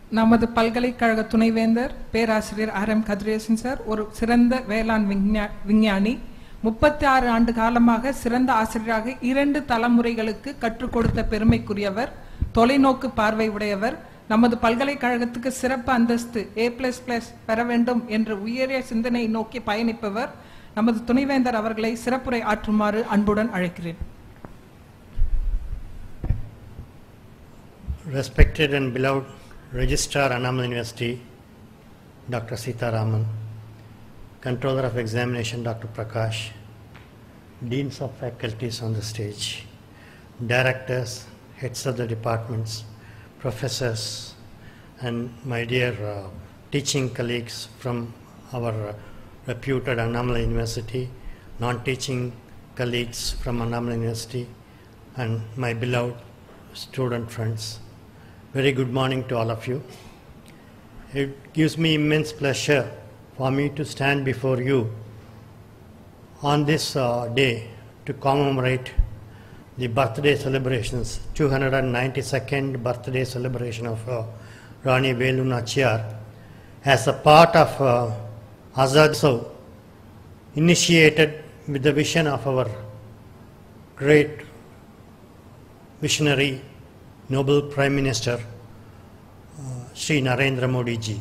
நமது பல்கலைக்கழக துணைவேந்தர் பேராசிரியர் ஆர்.எம். கதிரேசன் சார் ஒரு சிறந்த வேளாண் விஞ்ஞானி. 36 ஆண்டு காலமாக சிறந்த ஆசிரியராக 2 தலைமுறைகளுக்கு கற்றுக் கொடுத்த பெருமைக்குரியவர். தொலைநோக்கு பார்வை உடையவர். நமது பல்கலைக்கழகத்துக்கு சிறப்பு அந்தஸ்து A++ பெற வேண்டும் என்ற உயரிய சிந்தனை நோக்கி பயணிப்பவர். நமது துணைவேந்தர் அவர்களை சிறப்புரை ஆற்றுமாறு அன்புடன் அழைக்கிறேன். Respected and beloved Registrar, Annamalai University, Dr. Sita Raman, Controller of Examination, Dr. Prakash, Deans of Faculties on the stage, Directors, Heads of the Departments, Professors, and my dear teaching colleagues from our reputed Annamalai University, non-teaching colleagues from Annamalai University, and my beloved student friends. Very good morning to all of you. It gives me immense pleasure for me to stand before you on this day to commemorate the birthday celebrations, 292nd birthday celebration of Rani Velu Nachiyar as a part of Azad Utsav, initiated with the vision of our great visionary Noble Prime Minister Shri Narendra Modi ji.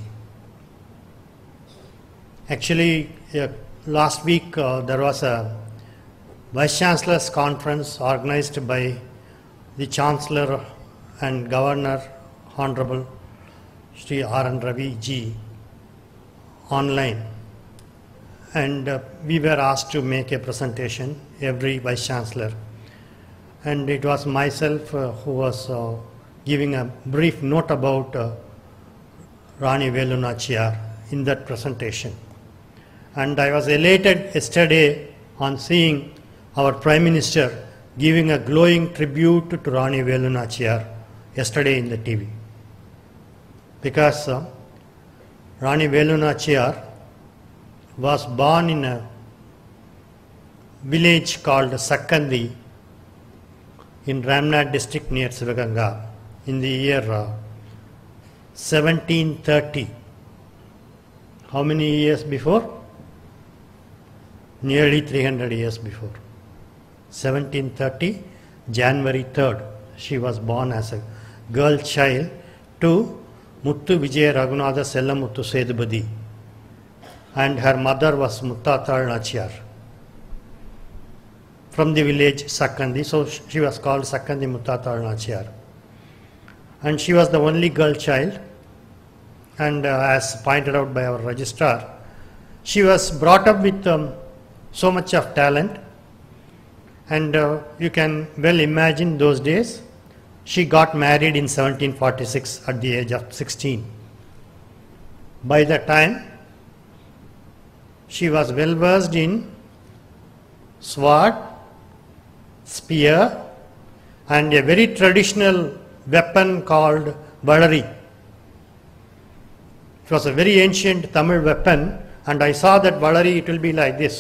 Actually, last week there was a Vice Chancellor's conference organized by the Chancellor and Governor Honorable Shri R.N. Ravi ji online, and we were asked to make a presentation, every Vice Chancellor. And it was myself who was giving a brief note about Rani Velu Nachiyar in that presentation. And I was elated yesterday on seeing our Prime Minister giving a glowing tribute to Rani Velu Nachiyar yesterday in the TV. Because Rani Velu Nachiyar was born in a village called Sakkandi in Ramnad district near Sivaganga in the year 1730. How many years before? Nearly 300 years before. 1730, January 3rd, she was born as a girl child to Muttu Vijaya Raghunatha Sellamuttu Sedubadi, and her mother was Muttathal Nachiyar from the village Sakkandi, so she was called Sakkandi Muttathal Nachiyar. And she was the only girl child, and as pointed out by our registrar, she was brought up with so much of talent, and you can well imagine those days. She got married in 1746 at the age of 16. By that time, she was well versed in sword, spear, and a very traditional weapon called Valari. It was a very ancient Tamil weapon, and I saw that Valari, it will be like this.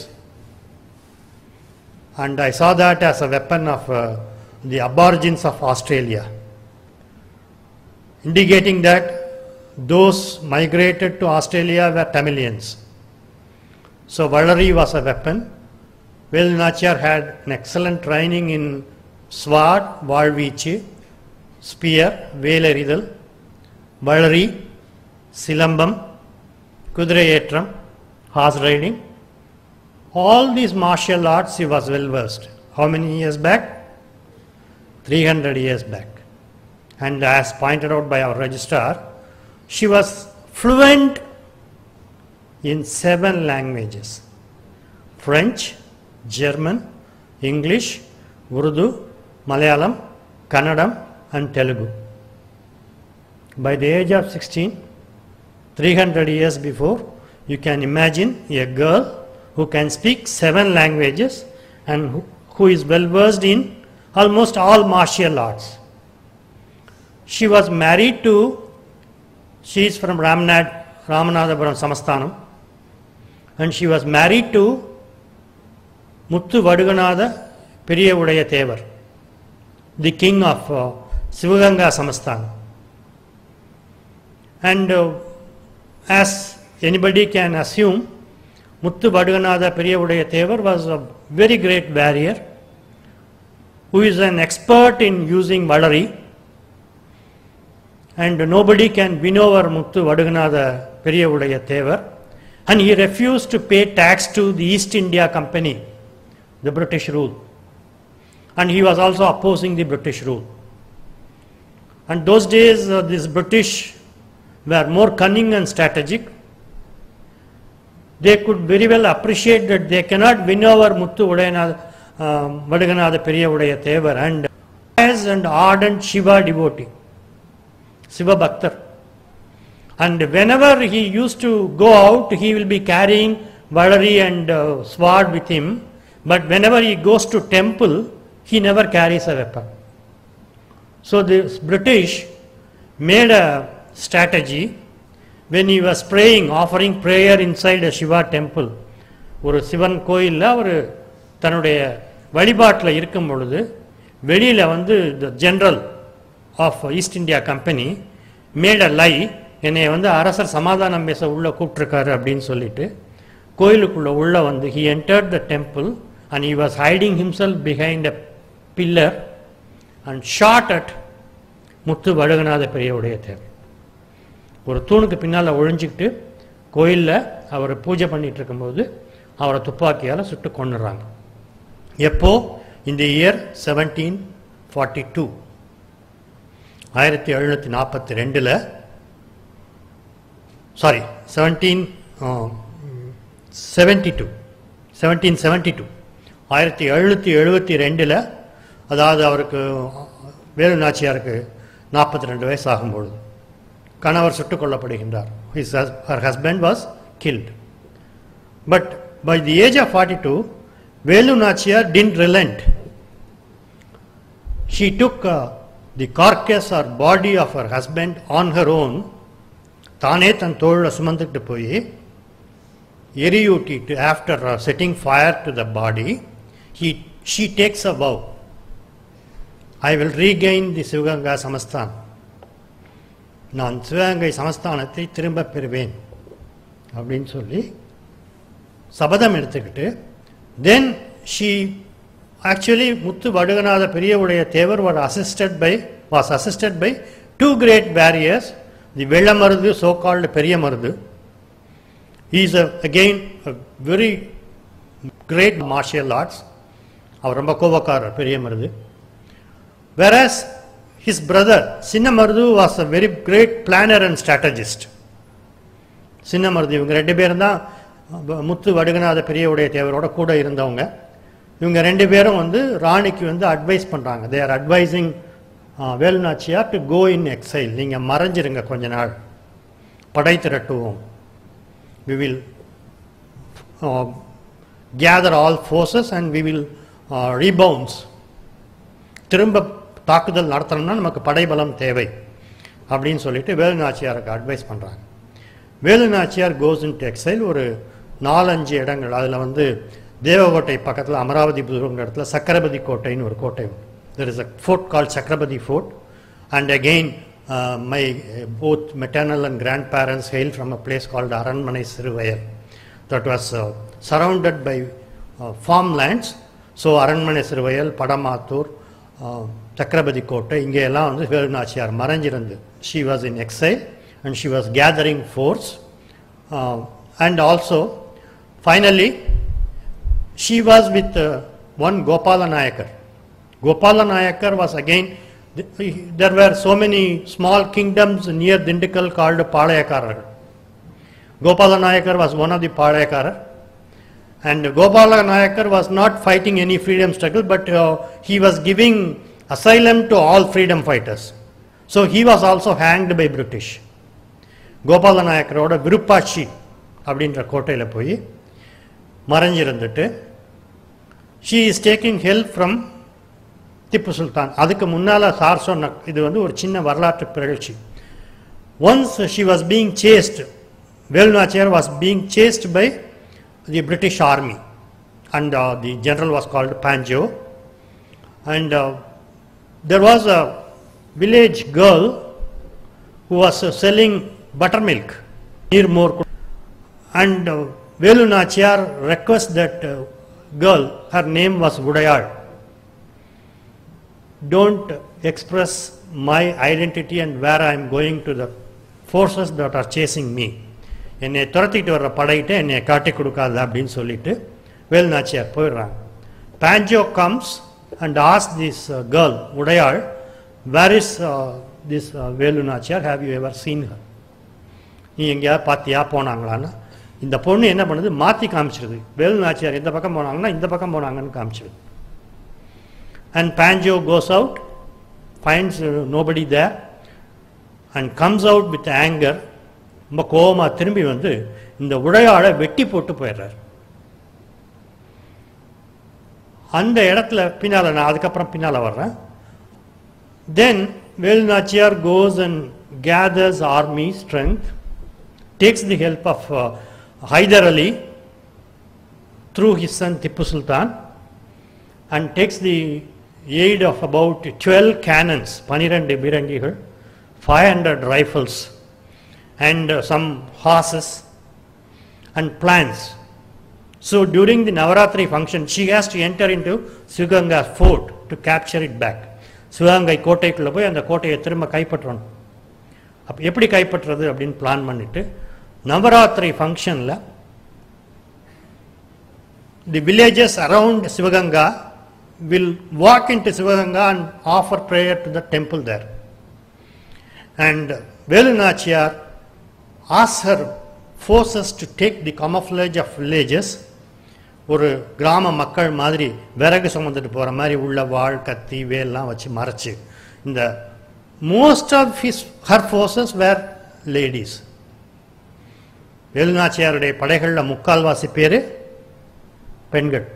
And I saw that as a weapon of the aborigines of Australia, indicating that those migrated to Australia were Tamilians. So Valari was a weapon. Velu Nachiyar had an excellent training in sword, Valvichi, spear, Velaridal, Valari, Silambam, Kudurayetram, horse riding. All these martial arts she was well versed. How many years back? 300 years back. And as pointed out by our registrar, she was fluent in 7 languages: French, German, English, Urdu, Malayalam, Kannadam, and Telugu. By the age of 16, 300 years before, you can imagine a girl who can speak 7 languages and who is well versed in almost all martial arts. She was married to, she is from Ramanathapuram Samasthanam, and she was married to Muttu Vaduganatha Periyavudaya Thevar, the king of Sivaganga Samasthanam. And as anybody can assume, Muthu Vaduganatha Periyavudaiya Thevar was a very great warrior who is an expert in using Valari, and nobody can win over Muthu Vaduganatha Periyavudaiya Thevar, and he refused to pay tax to the East India Company, the British rule, and he was also opposing the British rule. And those days these British were more cunning and strategic. They could very well appreciate that they cannot win over Muthu Vaduganatha Periyavudaiya Thevar, and as an ardent Shiva devotee, Shiva Bhaktar. And whenever he used to go out, he will be carrying Valari and sword with him, but whenever he goes to temple, he never carries a weapon. So the British made a strategy when he was praying, offering prayer inside a Shiva temple. ஒரு சிவன் கோயிலில் அவர் தன்னுடைய வழிபாட்டில் இருக்கும் பொழுது வெளியில் வந்து the general of East India Company made a lie, என்னை வந்து அரசர் சமாதானம் பேச உள்ள கூப்பிட்டுருக்காரு அப்படின்னு சொல்லிட்டு கோயிலுக்குள்ள உள்ள வந்து he entered the temple and he was hiding himself behind a pillar and shot at Muthu Vaduganatha Periyavudaiya Thevar. ஒரு தூணுக்கு பின்னால் ஒழிஞ்சிக்கிட்டு கோயிலில் அவர் பூஜை பண்ணிட்டு இருக்கும்போது அவரை துப்பாக்கியால் சுட்டு கொண்டுறாங்க. எப்போ? இந்த இயர் 1742, 1742, சாரி 1772, 1772, அதாவது அவருக்கு வேலு நாச்சியாருக்கு 42 வயசு ஆகும்பொழுது கணவர் சுட்டுக் கொல்லப்படுகின்றார். Her husband was killed. But by the age of 42, Velu Nachiyar didn't relent. She took the carcass or body of her husband on her own. தானே தன் தோளில் சுமந்துக்கிட்டு போய் எரியூட்டிட்டு, after setting fire to the body, she takes a vow. I will regain the Sivaganga Samasthan. நான் சிவகங்கை சமஸ்தானத்தை திரும்ப பெறுவேன் அப்படின்னு சொல்லி சபதம் எடுத்துக்கிட்டு, then she actually Muthu Vaduganatha Periyavudaiya Thevar was assisted by two great warriors, the Vellamarudhu, so-called Periyamarudhu. He is again a very great martial arts. அவர் ரொம்ப கோபக்காரர் பெரியமருது. Whereas his brother Sinnamarudhu was a very great planner and strategist. Sinnamarudhu இவங்க ரெண்டு பேரும் தான் Muthu Vaduganatha Periyavudaiya Thevaroட கூட இருந்தவங்க. இவங்க ரெண்டு பேரும் வந்து ராணிக்கு வந்து அட்வைஸ் பண்ணுறாங்க. They are advising Velu Nachiyar to go in exile. நீங்கள் மறைஞ்சிருங்க கொஞ்ச நாள், படை திரட்டுவோம். We will gather all forces and we will rebounds. திரும்ப தாக்குதல் நடத்தணும்னா நமக்கு படைபலம் தேவை அப்படின்னு சொல்லிட்டு வேலு நாச்சியாருக்கு அட்வைஸ் பண்ணுறாங்க. Velu Nachiyar goes into exile. ஒரு 4-5 இடங்கள், அதில் வந்து தேவகோட்டை பக்கத்தில் அமராவதி புதுங்கிற இடத்துல சக்கரபதி கோட்டைன்னு ஒரு கோட்டை. There is a fort called Chakrabarti Fort, and again my both maternal and grandparents hail from a place called Aranmanai Siruvayal that was surrounded by farmlands. So Aranmanai Siruvayal, Padamathur, Chakrabarti Kotai, இங்கே எல்லாம் வந்து Velu Nachiyar மறைஞ்சிருந்து. She was in exile and she was gathering force, and also finally she was with one Gopala Nayakar. Gopala Nayakar was again, there were so many small kingdoms near Dindikal called Palayakarar. Gopala Nayakar was one of the Palayakarar, and Gopala Nayakar was not fighting any freedom struggle, but he was giving asylum to all freedom fighters. So he was also hanged by British. Gopala Nayakaroட Virupatchi அப்படின்ற கோட்டையில் போய் மறைஞ்சிருந்துட்டு she is taking help from Tipu Sultan. அதுக்கு முன்னால் sir சொன்ன இது வந்து ஒரு சின்ன வரலாற்று பிறழ்ச்சி. Once she was being chased, Velu Nachiyar was being chased by the British army, and the general was called Panjo, and there was a village girl who was selling buttermilk, near more. And Velu Nachiyar requests that girl, her name was Udayal, don't express my identity and where I am going to the forces that are chasing me. என்னை துரத்திட்டு வர்ற படையிட்ட என்னை காட்டி கொடுக்காது அப்படின்னு சொல்லிட்டு வேலு நாச்சியார் போயிடுறாங்க. Panjo comes and asks this girl, Udayal, where is this Velu Nachiyar? Have you ever seen her? நீ எங்கேயாவது பார்த்தியா போனாங்களான்னு இந்த பொண்ணு என்ன பண்ணுது, மாற்றி காமிச்சிருது. வேலு நாச்சியார் இந்த பக்கம் போனாங்கன்னா இந்த பக்கம் போனாங்கன்னு காமிச்சிருது. And Panjo goes out, finds nobody there and comes out with anger. ரொம்ப கோபமாக திரும்பி வந்து இந்த உடையாளை வெட்டி போட்டு போயிடுறார். அந்த இடத்துல பின்னால் நான் அதுக்கப்புறம் பின்னால் வர்றேன். Then Velu Nachiyar goes and gathers army strength, takes the help of Hyder Ali through his son Tipu Sultan, and takes the aid of about 12 cannons, 12 Birangigal, 500 rifles, and some horses and plans. So during the Navaratri function, she has to enter into Sivaganga fort to capture it back. Sivaganga கோட்டைக்குள்ளே போய் அந்த கோட்டையை திரும்ப கைப்பற்றணும். அப்போ எப்படி கைப்பற்றுறது அப்படின்னு plan பண்ணிட்டு நவராத்திரி ஃபங்க்ஷனில் the villages around Sivaganga will walk into Sivaganga and offer prayer to the temple there. And Velu Nachiyar asks her forces to take the camouflage of villages, ஒரு கிராம மக்கள் மாதிரி விறகு சுமந்துட்டு போகிற மாதிரி உள்ள வாழ் கத்தி வேல்லாம் வச்சு மறைச்சு இந்த most of her forces were ladies. Velu நாச்சியாருடைய படைகளில் முக்கால்வாசி பேர் பெண்கள்.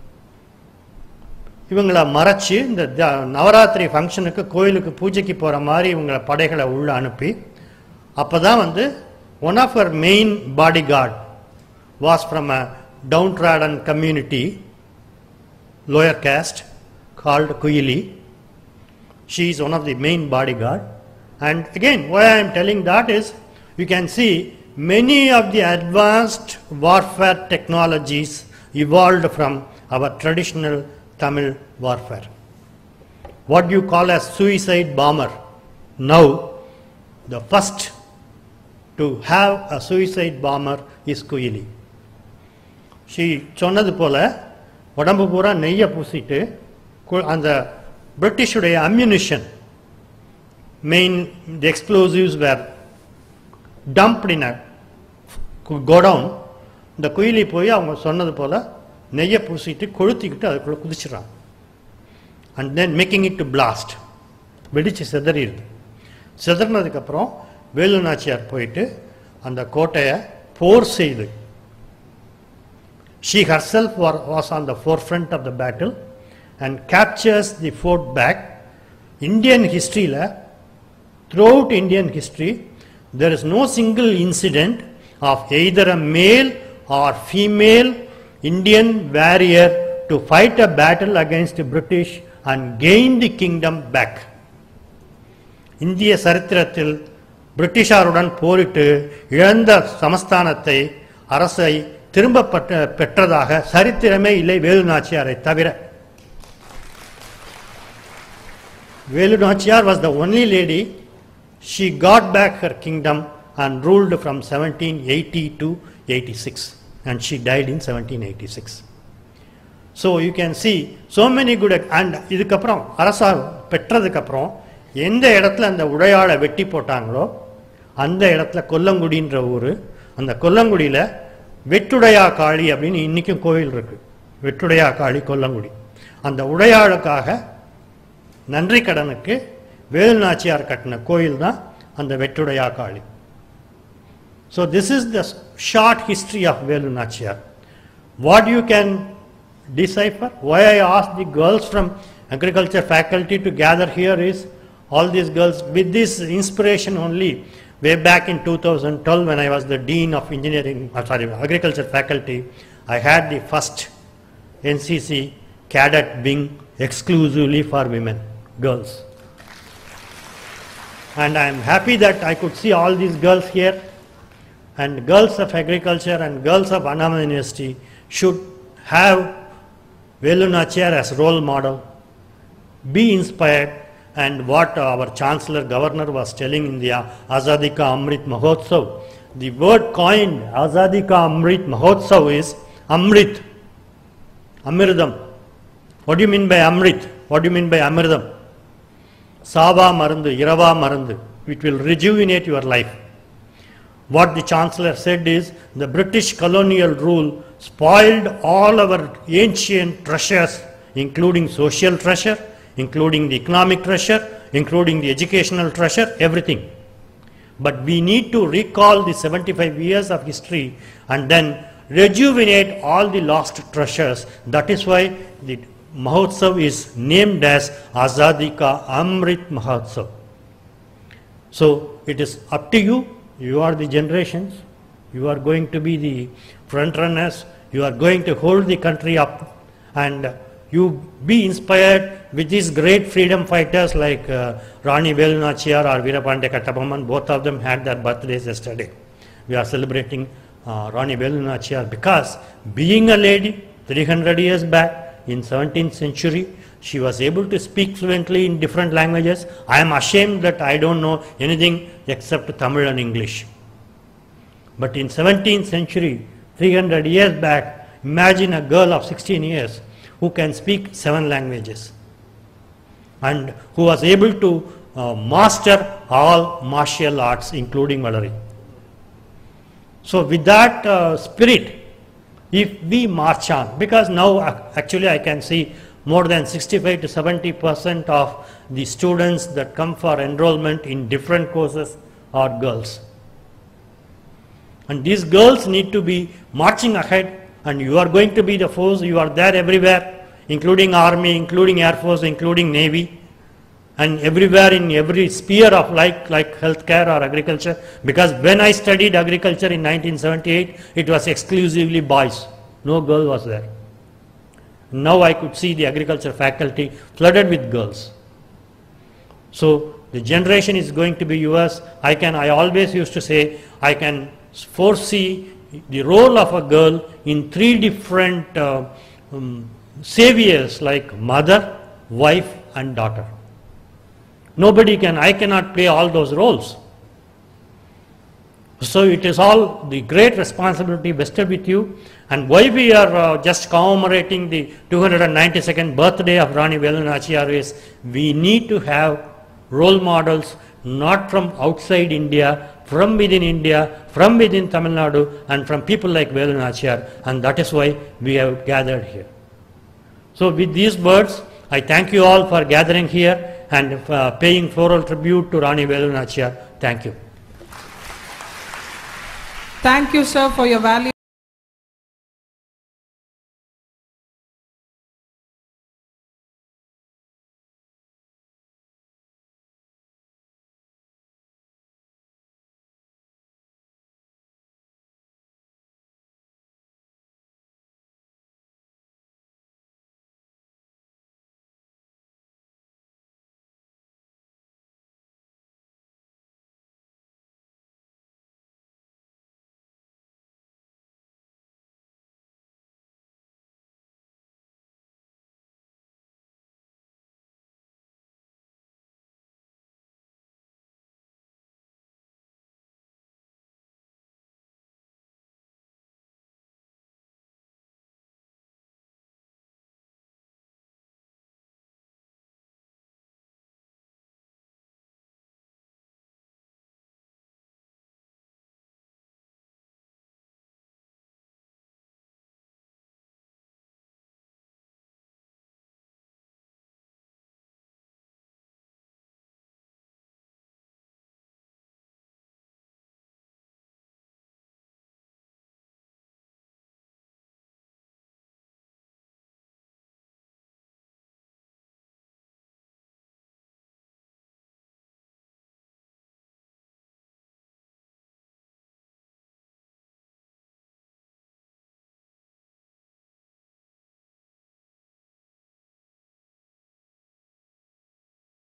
இவங்களை மறைச்சு இந்த நவராத்திரி ஃபங்க்ஷனுக்கு கோயிலுக்கு பூஜைக்கு போகிற மாதிரி இவங்களை படைகளை உள்ள அனுப்பி அப்போ தான் வந்து one of her main bodyguard was from a downtrodden community, lower caste, called Kuyili. She is one of the main bodyguard. And again, why I am telling that is, you can see many of the advanced warfare technologies evolved from our traditional Tamil warfare. What you call as suicide bomber, now the first to have a suicide bomber is Kuyili. She சொன்னது போல உடம்பு பூரா நெய்யை பூசிட்டு அந்த பிரிட்டிஷுடைய ammunition main the explosives were dumped in a godown. இந்த குயிலி போய் அவங்க சொன்னது போல நெய்யை பூசிட்டு கொளுத்திக்கிட்டு அதுக்குள்ளே குதிச்சிடறாங்க. And then making it to blast, வெடிச்சு சிதறிடுது. சிதறினதுக்கப்புறம் வேலு நாச்சியார் போயிட்டு அந்த கோட்டையை போர் செய்து she herself was on the forefront of the battle and captures the fort back. Indian history, throughout Indian history, there is no single incident of either a male or female Indian warrior to fight a battle against the British and gain the kingdom back. இந்திய சரித்திரத்தில் பிரிட்டிஷாருடன் போரிட்டு இழந்த சமஸ்தானத்தை அரசை திரும்ப பெற்றதாக சரித்திரமே இல்லை வேலு நாச்சியாரை தவிர. Velu Nachiyar was the only lady. She got back her kingdom and ruled from 1780 to 86, and she died in 1786. So you can see so many good. And இதுக்கப்புறம் அரசா பெற்றதுக்கப்புறம் எந்த இடத்துல அந்த உடையாளை வெட்டி போட்டாங்களோ அந்த இடத்துல கொல்லங்குடின்ற ஊர், அந்த கொல்லங்குடியில் வெட்டுடையா காளி அப்படின்னு இன்னைக்கும் கோயில் இருக்கு. வெட்டுடையா காளி கொல்லங்குடி. அந்த உடையாளுக்காக நன்றி கடனுக்கு வேலு நாச்சியார் கட்டின கோயில் தான் அந்த வெட்டுடையா காளி. So this is the short history of Velu Nachiyar. What you can decipher, why I asked the girls from agriculture faculty to gather here is, all these girls with this inspiration only. Way back in 2012, when I was the Dean of Agriculture Faculty, I had the first NCC cadet wing exclusively for women, girls. And I am happy that I could see all these girls here, and girls of agriculture and girls of Annama University should have Velu Nachiyar as role model, be inspired, and what our Chancellor Governor was telling in the Azadi Ka Amrit Mahotsav, the word coined Azadi Ka Amrit Mahotsav is Amrit, Amirdam. What do you mean by Amrit? What do you mean by Amirdam? Sava Marandu, Irava Marandu. It will rejuvenate your life. What the Chancellor said is, the British colonial rule spoiled all our ancient treasures, including social treasure, including the economic treasure, including the educational treasure, everything. But we need to recall the 75 years of history and then rejuvenate all the lost treasures. That is why the Mahotsav is named as Azadi Ka Amrit Mahotsav. So it is up to you. You are the generations. You are going to be the front runners. You are going to hold the country up, and you be inspired with these great freedom fighters like Rani Velu Nachiyar or Veerapandya Kattabomman. Both of them had their birthdays yesterday. We are celebrating Rani Velu Nachiyar because being a lady 300 years back in 17th century, she was able to speak fluently in different languages. I am ashamed that I don't know anything except Tamil and English. But in 17th century, 300 years back, imagine a girl of 16 years who can speak 7 languages and who was able to master all martial arts, including Valari. So with that spirit, if we march on, because now actually I can see more than 65 to 70% of the students that come for enrollment in different courses are girls. And these girls need to be marching ahead, and you are going to be the force. You are there everywhere, including army, including air force, including navy, and everywhere in every sphere of life, like healthcare or agriculture. Because when I studied agriculture in 1978, it was exclusively boys. No girl was there. Now I could see the agriculture faculty flooded with girls. So the generation is going to be yours. I always used to say, I can foresee the role of a girl in 3 different saviors, like mother, wife and daughter. I cannot play all those roles. So it is all the great responsibility vested with you. And why we are just commemorating the 292nd birthday of Rani Velu Nachiyar is, we need to have role models not from outside India, from within Tamil Nadu, and from people like Velu Nachiyar, and that is why we have gathered here. So with these words, I thank you all for gathering here and paying floral tribute to Rani Velu Nachiyar. Thank you. Thank you, sir, for your valuable